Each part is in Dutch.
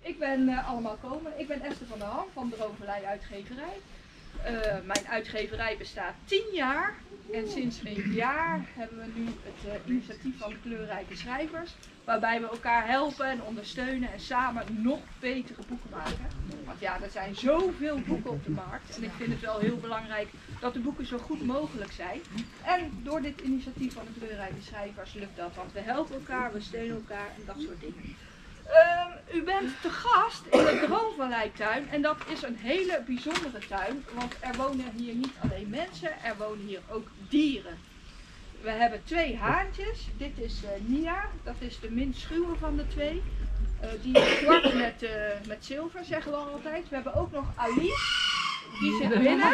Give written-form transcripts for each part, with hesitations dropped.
ik ben allemaal komen. Ik ben Esther van der Ham van Droomvallei Uitgeverij. Mijn uitgeverij bestaat 10 jaar. En sinds een jaar hebben we nu het initiatief van de kleurrijke schrijvers. Waarbij we elkaar helpen en ondersteunen en samen nog betere boeken maken. Want ja, er zijn zoveel boeken op de markt. En ik vind het wel heel belangrijk dat de boeken zo goed mogelijk zijn. En door dit initiatief van de kleurrijke schrijvers lukt dat. Want we helpen elkaar, we steunen elkaar en dat soort dingen. U bent te gast in de Droomvalleituin en dat is een hele bijzondere tuin, want er wonen hier niet alleen mensen, er wonen hier ook dieren. We hebben 2 haantjes, dit is Nia, dat is de minst schuwe van de 2. Die is zwart met zilver, zeggen we altijd. We hebben ook nog Alice, die zit binnen.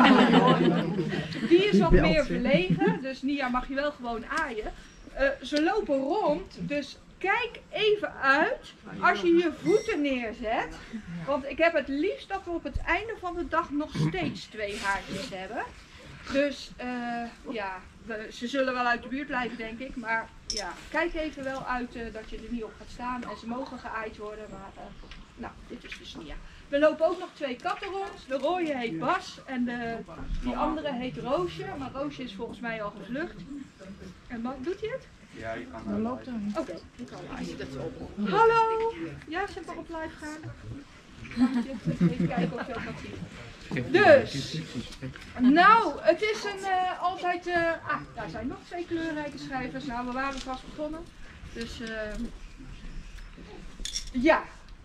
Die is wat meer verlegen, dus Nia mag je wel gewoon aaien. Ze lopen rond, dus kijk even uit als je je voeten neerzet. Want ik heb het liefst dat we op het einde van de dag nog steeds 2 haartjes hebben. Dus ja, ze zullen wel uit de buurt blijven denk ik. Maar ja, kijk even wel uit dat je er niet op gaat staan. En ze mogen geaaid worden. Maar nou, dit is dus Nia. We lopen ook nog 2 katten rond. De rode heet Bas en die andere heet Roosje. Maar Roosje is volgens mij al gevlucht. En doet hij het? Ja, je kan wel lopen. Oké, ik kan live. Hallo! Ja, ze hebben op live gaan. Even kijken of je ook wat ziet. Dus, nou, het is altijd, daar zijn nog 2 kleurrijke schrijvers. Nou, we waren vast begonnen. Dus, ja.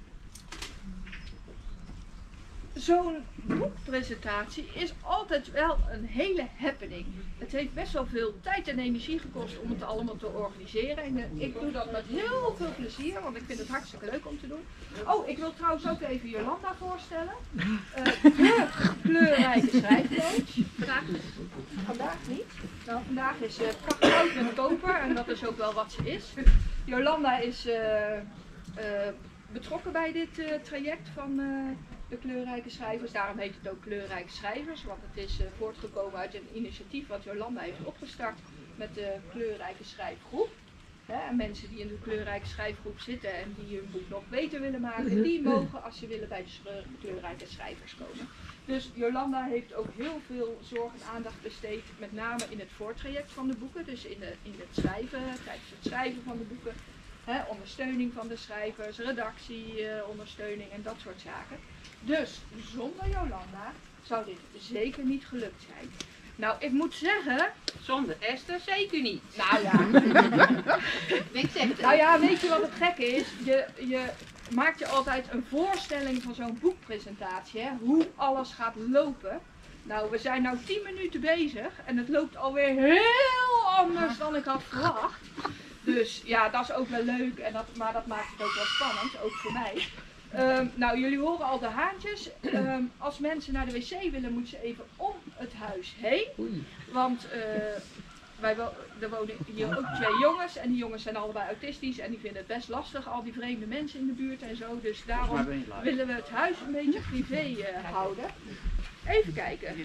Zo'n boekpresentatie is altijd wel een hele happening. Het heeft best wel veel tijd en energie gekost om het allemaal te organiseren. En ik doe dat met heel veel plezier, want ik vind het hartstikke leuk om te doen. Oh, ik wil trouwens ook even Jolanda voorstellen. De kleurrijke schrijfcoach. Vandaag niet. Nou, vandaag is goud met koper en dat is ook wel wat ze is. Jolanda is betrokken bij dit traject van de kleurrijke schrijvers. Daarom heet het ook kleurrijke schrijvers, want het is voortgekomen uit een initiatief wat Jolanda heeft opgestart met de kleurrijke schrijfgroep. En mensen die in de kleurrijke schrijfgroep zitten en die hun boek nog beter willen maken, die mogen als ze willen bij de kleurrijke schrijvers komen. Dus Jolanda heeft ook heel veel zorg en aandacht besteed, met name in het voortraject van de boeken, dus in het schrijven, tijdens het schrijven van de boeken. Ondersteuning van de schrijvers, redactie, ondersteuning en dat soort zaken. Dus zonder Jolanda zou dit zeker niet gelukt zijn. Nou, ik moet zeggen... Zonder Esther zeker niet. Nou ja. Ik zeg het. Nou ja, weet je wat het gekke is? Je maakt je altijd een voorstelling van zo'n boekpresentatie, hè? Hoe alles gaat lopen. Nou, we zijn nou 10 minuten bezig en het loopt alweer heel anders dan ik had verwacht. Dus ja, dat is ook wel leuk, maar dat maakt het ook wel spannend, ook voor mij. Nou, jullie horen al de haantjes. Als mensen naar de wc willen, moeten ze even om het huis heen. Want er wonen hier ook 2 jongens en die jongens zijn allebei autistisch en die vinden het best lastig, al die vreemde mensen in de buurt en zo. Dus daarom willen we het huis een beetje privé houden. Even kijken.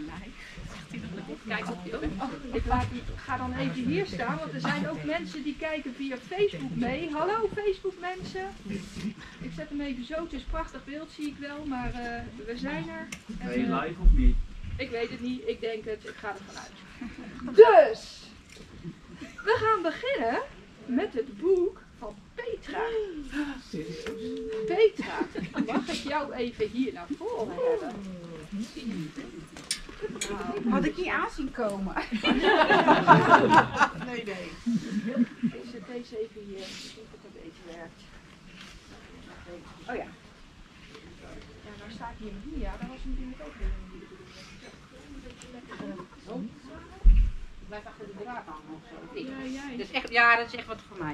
Ik ga dan even hier staan, want er zijn ook mensen die kijken via Facebook mee. Hallo Facebook mensen. Ik zet hem even zo, het is een prachtig beeld zie ik wel, maar we zijn er. Ben je live of niet? Ik weet het niet, ik denk het, ik ga ervan uit. Dus, we gaan beginnen met het boek van Petra. Petra, mag ik jou even hier naar voren hebben? Had ik niet aanzien komen. Nee. Ik zet deze even hier, misschien dat het een beetje werkt. Oh ja. Ja, nou staat hier een ja, dat was natuurlijk ook weer een Blijf achter de draad hangen of zo. Ja, Dat is echt, ja, dat is echt wat voor mij.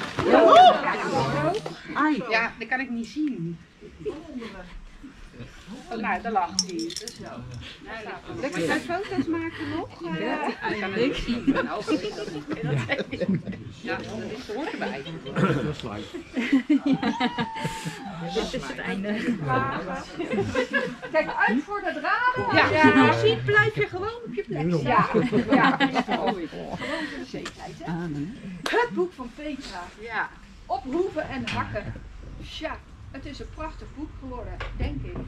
Ja, dat kan ik niet zien. Oh, nou, daar lag hij. Lekker zijn foto's maken nog? Ja, ik kan het niet zien. Ja, dat hoort erbij. Dit is het einde. Kijk uit voor de draden. Ja. Als je het ziet, blijf je gewoon op je plek. Ja. Gewoon voor de zekerheid. Hè? Het boek van Petra. Ja. Oproeven en hakken. Tja, het is een prachtig boek geworden, denk ik.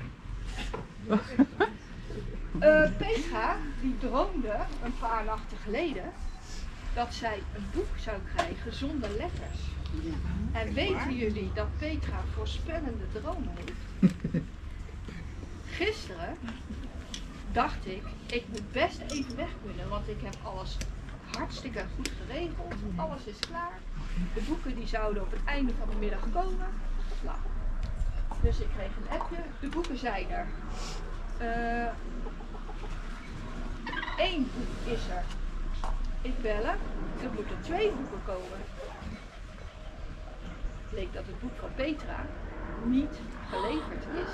Petra, die droomde een paar nachten geleden dat zij een boek zou krijgen zonder letters. En weten jullie dat Petra voorspellende dromen heeft? Gisteren dacht ik moet best even weg kunnen, want ik heb alles hartstikke goed geregeld. Alles is klaar. De boeken die zouden op het einde van de middag komen. Nou, dus ik kreeg een appje. De boeken zijn er. 1 boek is er. Ik bellen. Er moeten 2 boeken komen. Bleek dat het boek van Petra niet geleverd is.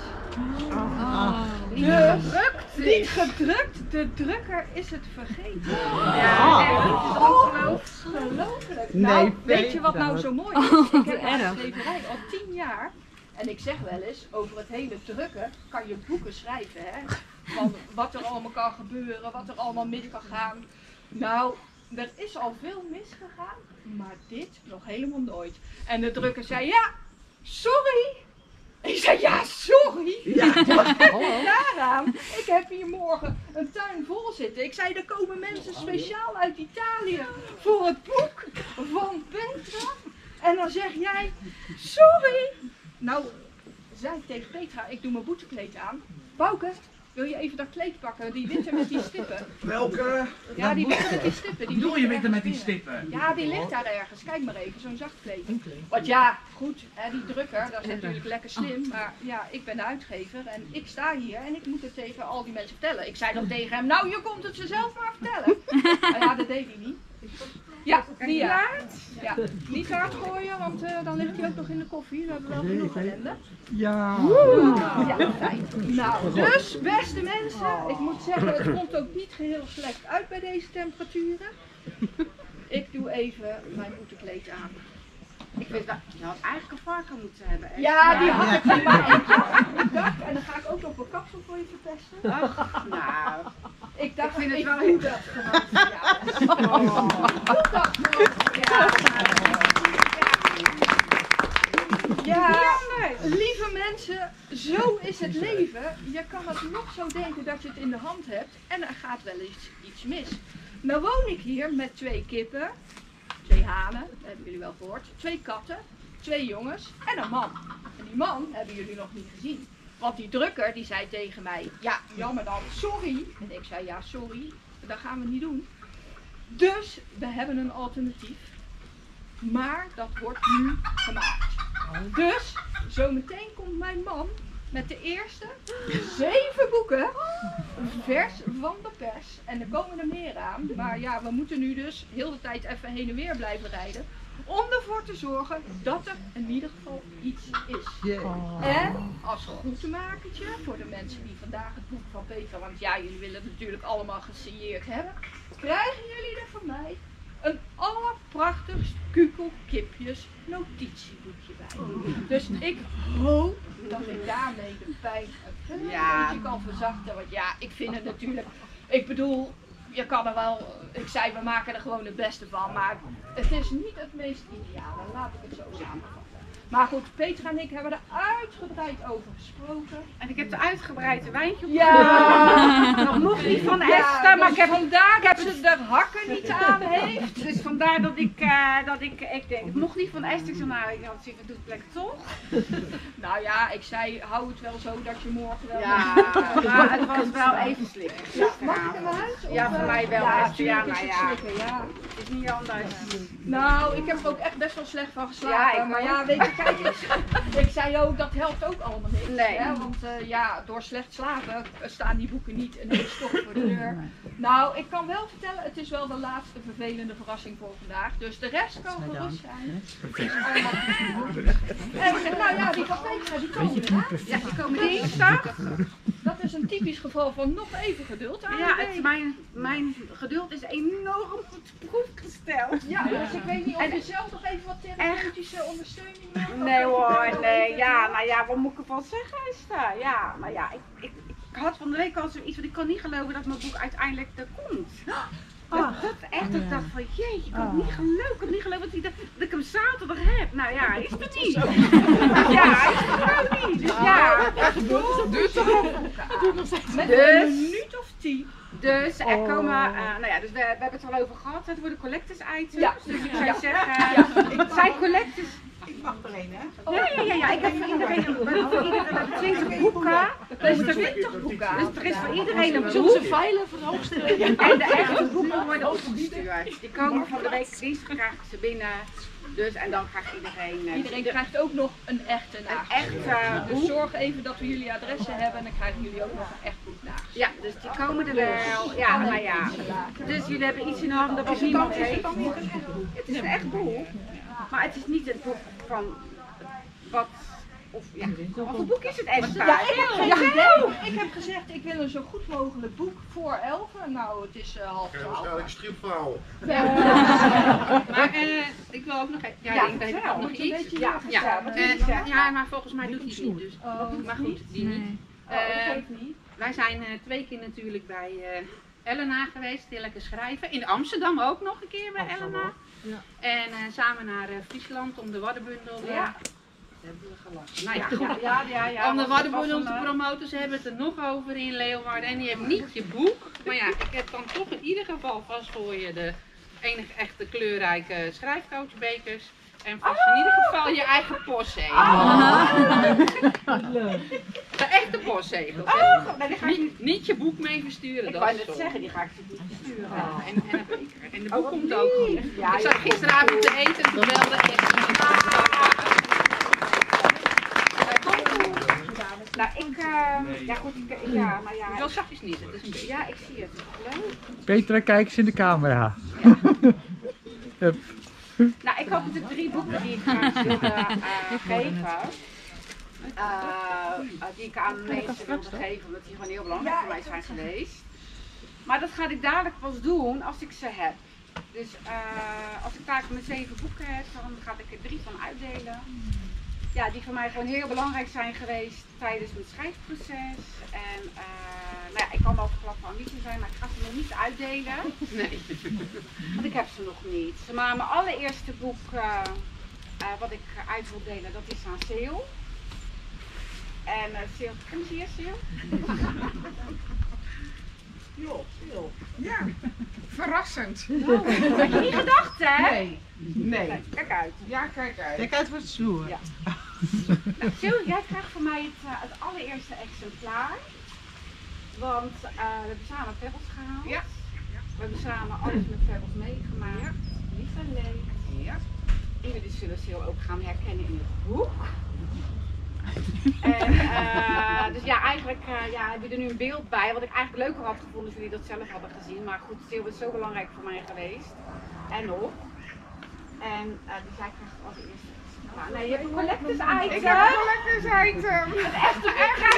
Niet gedrukt. De drukker is het vergeten. Ja, ongelooflijk. Nou, weet je wat nou zo mooi is? Ik heb een schrijverij al 10 jaar. En ik zeg wel eens, over het hele drukken kan je boeken schrijven. Hè? Van wat er allemaal kan gebeuren, wat er allemaal mis kan gaan. Nou, er is al veel misgegaan, maar dit nog helemaal nooit. En de drukker zei, ja, sorry. Ik zei, ja, sorry. Ja. Wat heb je daaraan? Ik heb hier morgen een tuin vol zitten. Ik zei, er komen mensen speciaal uit Italië voor het boek van Petra. En dan zeg jij, sorry. Nou, zei ik tegen Petra, ik doe mijn boetekleed aan. Bouke, wil je even dat kleed pakken? Die witte met die stippen. Welke? Ja, die witte met die stippen. Die Doe je witte met die binnen. stippen? Ja, die ligt daar ergens. Kijk maar even, zo'n zacht kleed. Want ja, goed, hè, die drukker, dat is natuurlijk lekker slim. Maar ja, ik ben de uitgever en ik sta hier en ik moet het tegen al die mensen vertellen. Ik zei dan tegen hem, nou je komt het ze zelf maar vertellen. Maar ja, dat deed hij niet. Ja, Ria. Ja, niet hard gooien, want dan ligt hij ook nog in de koffie. We hebben wel genoeg ellende. Ja. Ja, fijn. Nou, dus beste mensen, ik moet zeggen, het komt ook niet geheel slecht uit bij deze temperaturen. Ik doe even mijn boetekleed aan. Ik weet wel, je had eigenlijk een varken moeten hebben. Hè? Ja, die had ik maar. Ik dacht, en dan ga ik ook nog mijn kapsel voor je verpesten. Ach, nou. Ik dacht, Ik vind het ik wel doe heel- dat gewoon voor jou. Doe dat gewoon voor jou. Ja, lieve mensen, zo is het leven. Je kan het nog zo denken dat je het in de hand hebt en er gaat wel eens iets mis. Nou woon ik hier met 2 kippen, 2 hanen, dat hebben jullie wel gehoord, 2 katten, 2 jongens en een man. En die man hebben jullie nog niet gezien. Want die drukker die zei tegen mij, ja jammer dan, sorry. En ik zei, ja sorry, dat gaan we niet doen. Dus we hebben een alternatief. Maar dat wordt nu gemaakt. Dus zometeen komt mijn man met de eerste 7 boeken vers van de pers. En er komen er meer aan. Maar ja, we moeten nu dus heel de tijd even heen en weer blijven rijden. Om ervoor te zorgen dat er in ieder geval iets is. En als groetemakertje voor de mensen die vandaag het boek van Petra, want ja, jullie willen het natuurlijk allemaal gesigneerd hebben, krijgen jullie er van mij een allerprachtigst kukelkipjes notitieboekje bij. Dus ik hoop dat ik daarmee de pijn een beetje kan verzachten. Want ja, ik vind het natuurlijk, ik bedoel, je kan er wel, ik zei we maken er gewoon het beste van, maar het is niet het meest ideale, laat ik het zo samenvatten. Maar goed, Petra en ik hebben er uitgebreid over gesproken. En ik heb er uitgebreid een wijntje op. Ja, Dat mocht niet van ja, Esther, maar dus ik heb vandaar dat ze de hakken niet aan heeft. Dus vandaar dat ik denk, het mocht niet van Esther. Ik zei, nou, ik had zoiets, doe het lekker toch? Nou ja, ik zei, hou het wel zo dat je morgen wel... Ja, maar het was wel even slikken. Ja, mag ik in mijn huis? Ja, voor mij wel, Ja, Esther. Ja, tuurlijk is nou het ja. slikken, ja. Het is niet anders. Nou, ik heb er ook echt best wel slecht van geslapen. Ja, ik maar ook. ja, weet je, kijk eens. Ik zei ook, dat helpt ook allemaal niks. Nee. Hè? Want ja, door slecht slapen staan die boeken niet ineens toch voor de deur. Nou, ik kan wel vertellen, het is wel de laatste vervelende verrassing voor vandaag. Dus de rest kan gerust zijn. Het is allemaal goed. En nou ja, die van Petra, die komen hè? Ja, die komen dinsdag. Dat is een typisch geval van nog even geduld aan. Ja, mijn geduld is enorm op de proef gesteld. Ja, dus ik weet niet of je zelf nog even wat therapeutische ondersteuning wil. Nee hoor, nee, ja, nou ja, wat moet ik ervan zeggen, Esther? Ja, nou ja, ik had van de week al zoiets, want ik kan niet geloven dat mijn boek uiteindelijk er komt. Dat echt, ik dacht van jeetje, ik had niet geloofd dat ik hem zaterdag heb. Nou ja, hij is er niet. Ja, hij is er gewoon niet. Dus ja. Met een minuut of 10. Dus er komen, nou ja, dus we hebben het al over gehad. Het worden collectors items. Ja. Dus ik zou zeggen, het zijn collectors. Ik mag er een, hè? Ja. Ik heb voor iedereen 20 boeken. Dus er 20 boeken. Dus er is voor iedereen een boek. Zullen ze veilen voor de hoogste? En de echte boeken worden opgestuurd. Die komen van de week dinsdag, krijg ik ze binnen. Dus en dan krijgt iedereen... Iedereen krijgt ook nog een echte naast. Dus boek. zorg even dat we jullie adressen hebben en dan krijgen jullie ook nog een echt boek naast. Ja, dus die komen er wel. Ja, maar ja. Dus jullie hebben iets in handen wat niemand heeft. Het is een echt boek. Maar het is niet het boek van wat... Of ja, wat voor boek is het, Esther? Ja, ik heb gezegd, ik wil een zo goed mogelijk boek voor 11. Nou, het is 11:30. Waarschijnlijk een stripverhaal. Maar ik wil ook nog even. Ja, ik denk ook nog iets. Ja, maar volgens mij doet hij het niet. Dus. Maar goed, die niet. Wij zijn 2 keer natuurlijk bij Elena geweest, heel lekker schrijven. In Amsterdam ook nog een keer bij Elena. Ja. En samen naar Friesland om de Waddenbundel. Ja. Hebben we gelachen. Nou ja, goed. Om de Waddenbundel te promoten, ze hebben het er nog over in Leeuwarden. En die hebben niet je boek. Maar ja, ik heb dan toch in ieder geval vast voor je de enige echte kleurrijke schrijfcoachbekers. En vast in ieder geval je eigen postzegel. De echte postzegel. Niet je boek mee versturen. Ik wou net zeggen, die ga ik ze niet versturen. En de boek komt ook goed. Ik zag gisteravond te eten en toen belde Nou, ja goed, maar ja. Wel zachtjes neerzetten, dat is een beetje. Ja, ik zie het. Leuk. Petra, kijk eens in de camera. Hup. Nou, ik had natuurlijk 3 boeken die ik graag wilde geven. Die ik aan mensen wilde geven, omdat die gewoon heel belangrijk voor mij zijn geweest. Maar dat ga ik dadelijk pas doen als ik ze heb. Dus als ik daar mijn 7 boeken heb, dan ga ik er 3 van uitdelen. Ja, die voor mij gewoon heel belangrijk zijn geweest tijdens mijn schrijfproces. En nou ja, ik kan wel verklappen van wie ze zijn, maar ik ga ze nog niet uitdelen. Nee. Want ik heb ze nog niet. Maar mijn allereerste boek wat ik uit wil delen, dat is aan Seel. En Seel, ken je hier Seel? Joh. Ja. Verrassend. Had je niet gedacht, hè? Nee. Kijk uit. Ja, kijk uit. Kijk uit voor het stoer. Ja. Nou, Sil, jij krijgt van mij het allereerste exemplaar. Want we hebben samen Pebbles gehaald. Ja. We hebben samen alles met Pebbles meegemaakt. Lief en leed. Ja. En jullie zullen Sil ook gaan herkennen in het boek. En, dus ja, eigenlijk heb je er nu een beeld bij, wat ik eigenlijk leuker had gevonden als jullie dat zelf hadden gezien. Maar goed, Sil is zo belangrijk voor mij geweest. En nog. En dus jij krijgt als eerste. Nee, je hebt een collectors item. Ik heb een collectors item. Het echte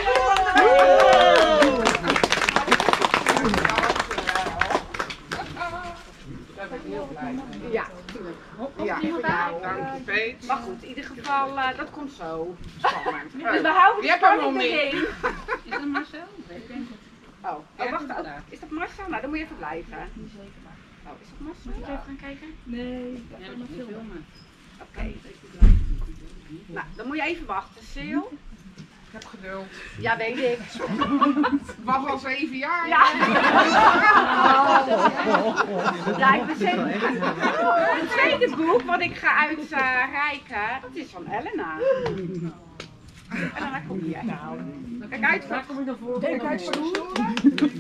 Daar ben ik heel blij mee. Ja, natuurlijk. Ja, dank je Peet. Maar goed, in ieder geval, dat komt zo. Spannend. Dus we houden Die de heb ik nog spanning niet. erin. Is dat Marcel? Oh, wacht, is dat Marcel? Nou, dan moet je even blijven. Oh, is dat Marcel? Moet je even gaan kijken? Nee, Ja, dat moet je filmen. Oké. Nou, dan moet je even wachten, Sil. Ik heb geduld. Ja, weet ik. Ik wacht al 7 jaar. Ja. Ja, ik ben zeker. Het tweede boek wat ik ga uitreiken, dat is van Elena. En dan komt die. Kijk uit, waar kom ik dan voor? Kijk uit voor de stoelen.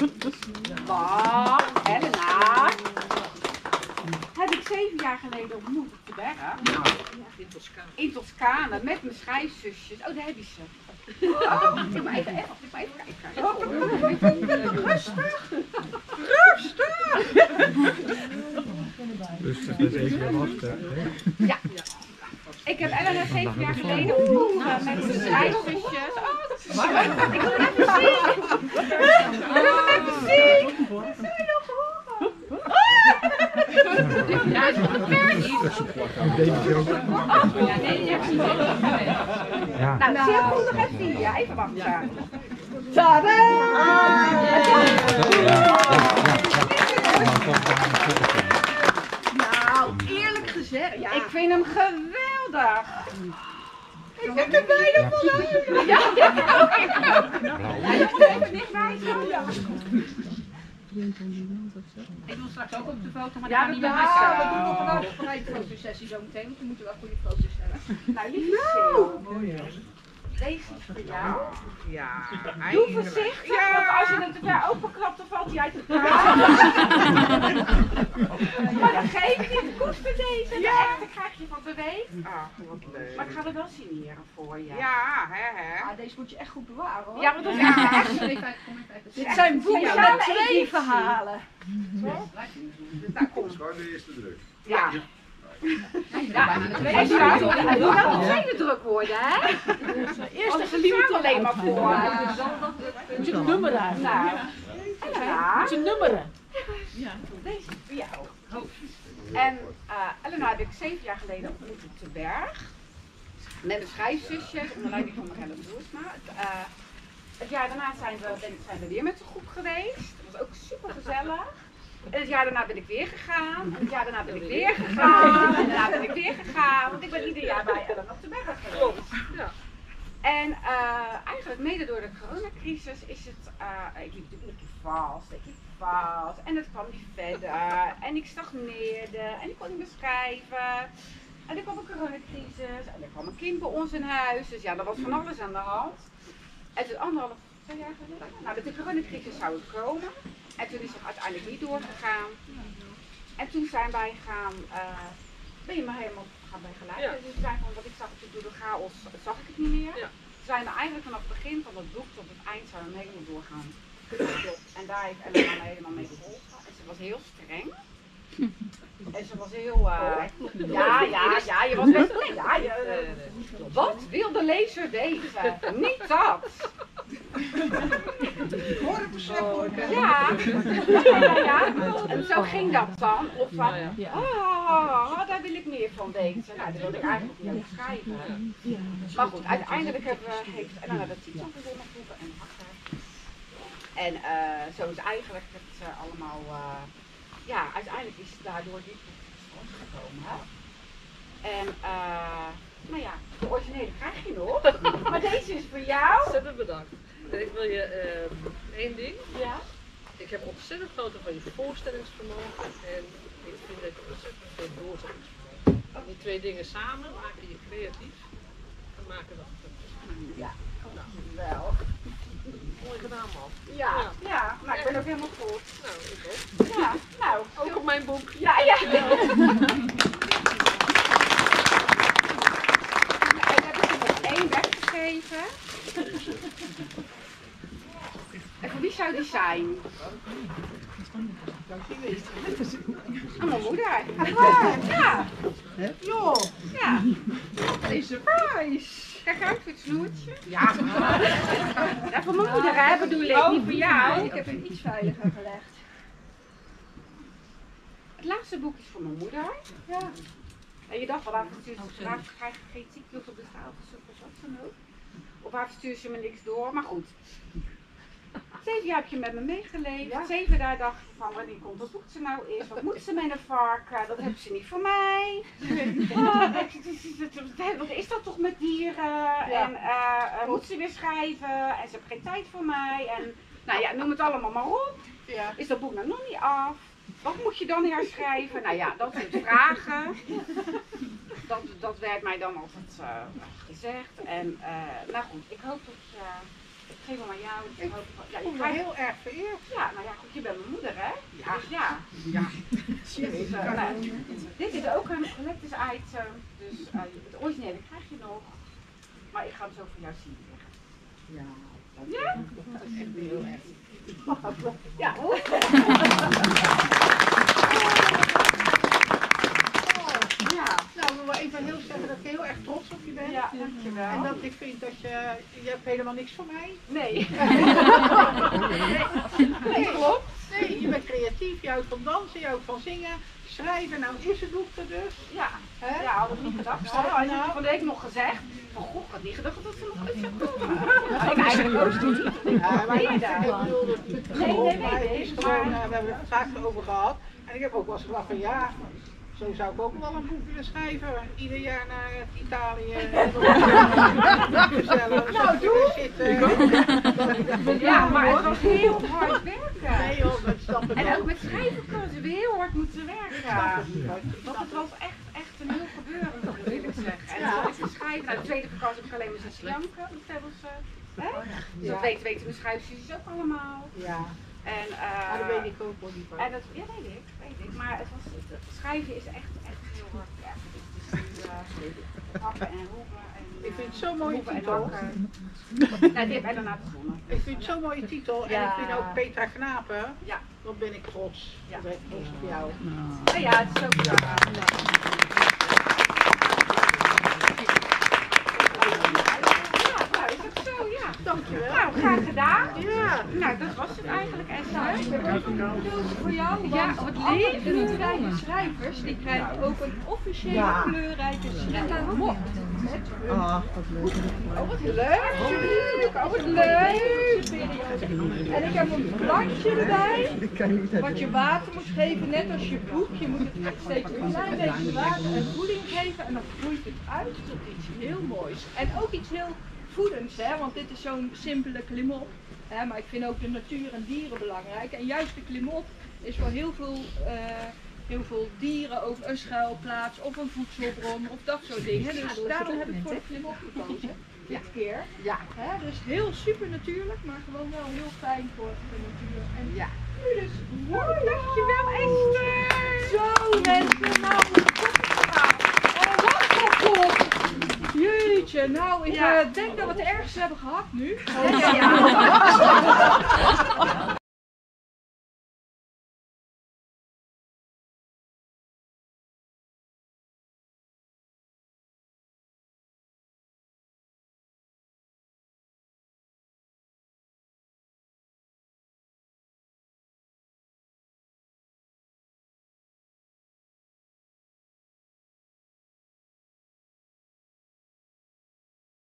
Wacht, Elena. Heb ik 7 jaar geleden ontmoet op de berg. In Toscane met mijn schrijfzusjes. Oh, daar heb je ze. Oh, ik moet even kijken. Rustig! Rustig, dus even wachten. Ja. Ik heb Elena 7 jaar geleden ontmoet met mijn schrijfzusjes. Oh, dat is leuk. Ik wil hem even zien. Ik wil hem even zien. Zullen we nog horen? Ja, het is van de pers. Ja, nee, je hebt niet. ja. Nou, Sil komt nog even hier. Even wachten. Tada! Ja, ja, ja. Nou, eerlijk gezegd, ja. Ik vind hem geweldig. Ik zit er bijna vanuit. Ja, je moet even dichtbij zo. Ja. Ik wil straks ook op de foto, maar Ja, ik ga niet met dat mijn is- camera. We doen nog een uitgebreide fotosessie zo meteen, want we moeten wel goede foto's stellen. Nou, lieve Sil. Deze is voor jou. Ja, Doe voorzichtig, want als je hem te ver openklapt, dan valt hij uit elkaar. Maar dat geeft niet. Koester deze. De echte krijg je van de week. Ah, wat leuk. Maar ik ga er wel signeren voor je. Ja, hè. Ah, deze moet je echt goed bewaren hoor. Ja, want dat is echt. Kom even, kom even. Dit zijn boeken speciale met 2 editie. verhalen. Nou, kom. Gewoon de eerste druk. Ja. Ja, en het moet wel een tweede druk worden, hè? Eerst is het alleen maar voor. Moet je het nummer uit? Nou, ja. Moet je nummeren? Deze is voor jou. En Elena heb ik 7 jaar geleden ontmoet op de berg. Met de schrijfzusjes, onder leiding van Marelle Boersma. Het jaar daarna zijn we weer met de groep geweest. Dat was ook super gezellig. En het jaar daarna ben ik weer gegaan. En het jaar daarna ben ik weer gegaan. En daarna ben ik weer gegaan. Want ik ben ieder jaar bij Ellen op de berg geweest. Ja. En eigenlijk mede door de coronacrisis is het, ik liep natuurlijk vast, en het kwam niet verder en ik stagneerde en ik kon niet meer schrijven en er kwam een coronacrisis en er kwam een kind bij ons in huis, dus ja, er was van alles aan de hand. En toen 2 jaar geleden, nou met de coronacrisis zou het komen en toen is het uiteindelijk niet doorgegaan en toen zijn wij ben je maar helemaal gaan begeleiden. Ja. Dus we zijn van wat ik zag door de chaos, zag ik het niet meer. Ja. Toen zijn we eigenlijk vanaf het begin van het boek tot het eind zijn we helemaal doorgaan. En daar heeft Elena me helemaal mee geholpen. En ze was heel streng. En ze was heel, ja, je was best, wat wil de lezer weten? Niet dat. Ja. En zo ging dat dan. Of van, daar wil ik meer van weten. Nou, dat wilde ik eigenlijk niet over schrijven. Maar goed, uiteindelijk heeft Elena de titel gewonnen vroeger en achter. En zo is eigenlijk het allemaal, uiteindelijk is daardoor dit boek tot stand gekomen. Hè? En nou ja, de originele krijg je nog. Maar deze is voor jou. Ontzettend bedankt. En ik wil je één ding. Ja. Ik heb ontzettend genoten van je voorstellingsvermogen en ik vind dat je ontzettend veel doorzettingsvermogen. Die 2 dingen samen maken je creatief en maken dat Ja, wel. mooi gedaan, man. Ja, maar ik ben ook helemaal goed. Nou, ik ook. Ja, nou. Ook op mijn boek. Ja. En heb ik er nog 1 weggegeven. En voor wie zou die zijn? Aan mijn moeder. Ja. Joh, Ja. een surprise. Kijk uit voor het snoertje. Ja. Ja, voor mijn moeder, hè, bedoel ik. Niet voor jou. Ik heb hem iets veiliger gelegd. Het laatste boek is voor mijn moeder. Ja. En je dacht wel, waarom krijg je geen ziektes op de tafel of wat dan ook? Of waar stuur je me niks door? Maar goed. 7 jaar heb je met me meegeleefd. Ja. 7 jaar dacht je van wanneer komt dat boek ze nou is? Wat moet ze met een varken? Dat hebben ze niet voor mij. Wat is dat toch met dieren? Ja. En moet ze weer schrijven? En ze heeft geen tijd voor mij. En nou ja, noem het allemaal maar op. Ja. Is dat boek nou nog niet af? Wat moet je dan herschrijven? Nou ja, dat soort vragen. Dat werd mij dan altijd gezegd. En nou goed, ik hoop dat... Ik geef hem aan jou. Ik hoop, ja, je krijgt... heel erg vereerd. Ja, nou ja, goed, je bent mijn moeder, hè? Ja. Dus ja. Dus, nou, dit is ook een collectors item. Dus het originele krijg je nog. Maar ik ga hem zo voor jou zien. Ja. Ja? Dat is echt heel erg. Ja, hoor. Ja. Nou, ik wil wel even heel zeggen dat ik heel erg trots op je ben. Ja, dankjewel. En dat ik vind dat je hebt helemaal niks van mij. Nee. Nee, klopt. Nee, je bent creatief, je houdt van dansen, je houdt van zingen, schrijven. Nou is het boek er dus. Ja, Hè? ja, had ik niet gedacht. Had ik van de week nog gezegd. Van goh, ik had niet gedacht dat ze nog iets zou komen. Ik eigenlijk ook niet. Ja, maar ik Nee, bedoel, het is nee, maar het is nee, gewoon, maar- we hebben het vaak over gehad. En ik heb ook wel eens gedacht van ja, zo zou ik ook wel een boek willen schrijven. Ieder jaar naar Italië. Nou, doe! Ja, maar het was heel hard werken. Nee joh, dat snap ik En ook ook. met schrijven konden ze weer heel hard moeten werken. Want het was echt een heel gebeuren, moet ik eerlijk zeggen. En dan zat ik te schrijven. Nou, de tweede vakantie heb ik alleen maar zitten janken. Dus dat weten mijn schrijfstudjes ook allemaal. Ja, En, dat weet ik ook wel niet van. En dat, ja, weet ik. Maar het schrijven is echt heel hard werken. Dus hakken en roepen. Ik vind het zo'n mooie titel. Nou, die heb jij daarna begonnen. Ik vind het zo'n mooie titel. En ik vind ook Petra Knapen. Ja. Dan ben ik trots. Dan ben ik trots op jou. Ja, het is ook nou, is dat zo, ja. Dankjewel. Nou, graag gedaan. Ja. Nou, dat was het eigenlijk. En Ik heb ook een cadeautje voor jou, want alle kleurrijke schrijvers die krijgen ook een officiële kleurrijke schrijvermok. Ah, wat leuk. Oh, wat leuk! Oh, wat leuk! En ik heb een plantje erbij, wat je water moet geven, net als je boek. Je moet het echt steeds een klein beetje water en voeding geven en dan groeit het uit tot iets heel moois. En ook iets heel voedends, hè, want dit is zo'n simpele klimop. Hè, maar ik vind ook de natuur en dieren belangrijk. En juist de klimop is voor heel veel dieren ook een schuilplaats of een voedselbron of dat soort dingen. Dus daarom heb ik voor de klimop gekozen. Dit keer. Ja. Hè, dus heel super natuurlijk, maar gewoon wel heel fijn voor de natuur. En Ja. nu dus, Dankjewel, Esther. zo mensen, nou wat. Jeetje, nou ik denk dat we het ergste hebben gehad nu. Ja.